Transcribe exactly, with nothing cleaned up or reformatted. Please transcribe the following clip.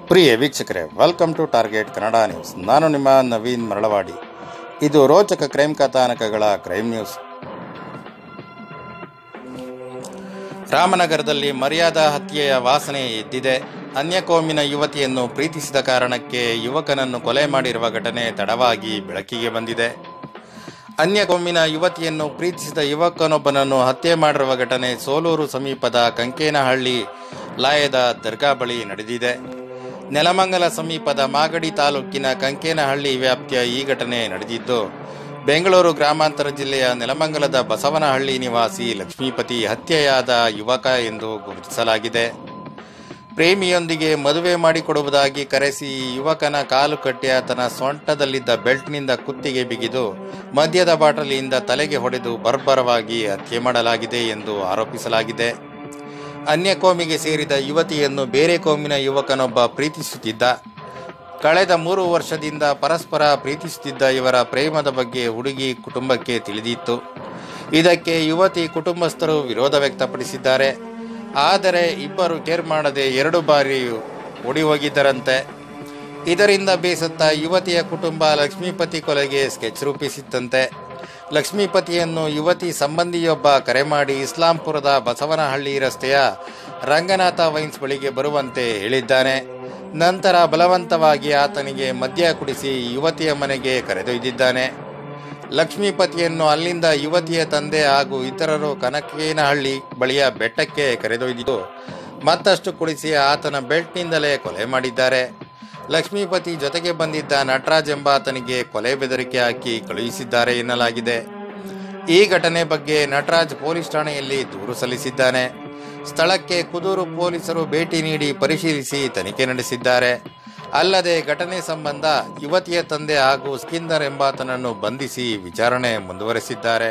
ಪ್ರಿಯ ವೀಕ್ಷಕರೇ, welcome to Target Kannada news. ನಾನು ನಿಮ್ಮ ನವೀನ್ ಮರಳವಾಡಿ. ಇದು ರೋಚಕ ಕ್ರೈಮ್ ಕಥಾನಕಗಳ ಕ್ರೈಮ್ ನ್ಯೂಸ್. ರಾಮನಗರದಲ್ಲಿ ಮರ್ಯಾದಾ ಹತ್ಯೆಯ ವಾಸನೆ ಎದ್ದಿದೆ. ಅನ್ಯಕೋಮಿನ ಯುವತಿಯನ್ನು ಪ್ರೀತಿಸಿದ ಕಾರಣಕ್ಕೆ ಯುವಕನನ್ನು ಕೊಲೆ ಮಾಡಿರುವ ಘಟನೆ ತಡವಾಗಿ ಬೆಳಕಿಗೆ ಬಂದಿದೆ. ಅನ್ಯಕೋಮಿನ ಯುವತಿಯನ್ನು ಪ್ರೀತಿಸಿದ ಯುವಕನೊಬ್ಬನನ್ನು ಹತ್ಯೆ ಮಾಡಿರುವ ಘಟನೆ ಸೋಲೂರು ಸಮೀಪದ ಕಂಕೇನಹಳ್ಳಿ ಲಾಯದ ದರ್ಗಾ ಬಳಿ ನಡೆದಿದೆ. ನೆಲಮಂಗಲ ಸಮೀಪದ ಮಾಗಡಿ ತಾಲೂಕಿನ ಕಂಕೇನಹಳ್ಳಿ ವ್ಯಾಪ್ತಿಯ ಈ ಘಟನೆ ನಡೆದಿದ್ದು, ಬೆಂಗಳೂರು ಗ್ರಾಮಾಂತರ ಜಿಲ್ಲೆಯ ನೆಲಮಂಗಲದ ಬಸವನಹಳ್ಳಿ ನಿವಾಸಿ ಲಕ್ಷ್ಮೀಪತಿ ಹತ್ಯೆಯಾದ ಯುವಕ ಎಂದು ಗುರುತಿಸಲಾಗಿದೆ. ಪ್ರೇಮಿಯೊಂದಿಗೆ ಮದುವೆ ಮಾಡಿಕೊಡುವುದಾಗಿ ಕರೆಸಿ ಯುವಕನ ಕಾಲು ಕಟ್ಟಿ ಆತನ ಸೊಂಟದಲ್ಲಿದ್ದ ಬೆಲ್ಟ್ನಿಂದ ಕುತ್ತಿಗೆ ಬಿಗಿದು ಮದ್ಯದ ಬಾಟಲಿಯಿಂದ ತಲೆಗೆ ಹೊಡೆದು ಬರ್ಬರವಾಗಿ ಹತ್ಯೆ ಮಾಡಲಾಗಿದೆ ಎಂದು ಆರೋಪಿಸಲಾಗಿದೆ. ಅನ್ಯ ಕೋಮಿಗೆ ಸೇರಿದ ಯುವತಿಯನ್ನು ಬೇರೆ ಕೋಮಿನ ಯುವಕನೊಬ್ಬ ಪ್ರೀತಿಸುತ್ತಿದ್ದ. ಕಳೆದ ಮೂರು ವರ್ಷದಿಂದ ಪರಸ್ಪರ ಪ್ರೀತಿಸುತ್ತಿದ್ದ ಇವರ ಪ್ರೇಮದ ಬಗ್ಗೆ ಹುಡುಗಿ ಕುಟುಂಬಕ್ಕೆ ತಿಳಿದಿತ್ತು. ಇದಕ್ಕೆ ಯುವತಿ ಕುಟುಂಬಸ್ಥರು ವಿರೋಧ ವ್ಯಕ್ತಪಡಿಸಿದ್ದಾರೆ. ಆದರೆ ಇಬ್ಬರು ಕೇರ್ ಮಾಡದೆ ಎರಡು ಬಾರಿ ಓಡಿ ಹೋಗಿದ್ದರಂತೆ. ಇದರಿಂದ ಬೇಸತ್ತ ಯುವತಿಯ ಕುಟುಂಬ ಲಕ್ಷ್ಮೀಪತಿ ಕೊಲೆಗೆ ಸ್ಕೆಚ್ ರೂಪಿಸಿತ್ತಂತೆ. ಲಕ್ಷ್ಮೀಪತಿಯನ್ನು ಯುವತಿ ಸಂಬಂಧಿಯೊಬ್ಬ ಕರೆ ಮಾಡಿ ಇಸ್ಲಾಂಪುರದ ಬಸವನಹಳ್ಳಿ ರಸ್ತೆಯ ರಂಗನಾಥ ವೈನ್ಸ್ ಬಳಿಗೆ ಬರುವಂತೆ ಹೇಳಿದ್ದಾನೆ. ನಂತರ ಬಲವಂತವಾಗಿ ಆತನಿಗೆ ಮದ್ಯ ಕುಡಿಸಿ ಯುವತಿಯ ಮನೆಗೆ ಕರೆದೊಯ್ದಿದ್ದಾನೆ. ಲಕ್ಷ್ಮೀಪತಿಯನ್ನು ಅಲ್ಲಿಂದ ಯುವತಿಯ ತಂದೆ ಹಾಗೂ ಇತರರು ಕನಕೇನಹಳ್ಳಿ ಬಳಿಯ ಬೆಟ್ಟಕ್ಕೆ ಕರೆದೊಯ್ದಿದ್ದು ಮತ್ತಷ್ಟು ಕುಡಿಸಿ ಆತನ ಬೆಲ್ಟ್ನಿಂದಲೇ ಕೊಲೆ ಮಾಡಿದ್ದಾರೆ. ಲಕ್ಷ್ಮೀಪತಿ ಜೊತೆಗೆ ಬಂದಿದ್ದ ನಟರಾಜ್ ಎಂಬಾತನಿಗೆ ಕೊಲೆ ಬೆದರಿಕೆ ಹಾಕಿ ಕಳುಹಿಸಿದ್ದಾರೆ ಎನ್ನಲಾಗಿದೆ. ಈ ಘಟನೆ ಬಗ್ಗೆ ನಟರಾಜ್ ಪೊಲೀಸ್ ಠಾಣೆಯಲ್ಲಿ ದೂರು ಸಲ್ಲಿಸಿದ್ದಾನೆ. ಸ್ಥಳಕ್ಕೆ ಕುದೂರು ಪೊಲೀಸರು ಭೇಟಿ ನೀಡಿ ಪರಿಶೀಲಿಸಿ ತನಿಖೆ ನಡೆಸಿದ್ದಾರೆ. ಅಲ್ಲದೆ ಘಟನೆ ಸಂಬಂಧ ಯುವತಿಯ ತಂದೆ ಹಾಗೂ ಸ್ಕಿಂದರ್ ಎಂಬಾತನನ್ನು ಬಂಧಿಸಿ ವಿಚಾರಣೆ ಮುಂದುವರೆಸಿದ್ದಾರೆ.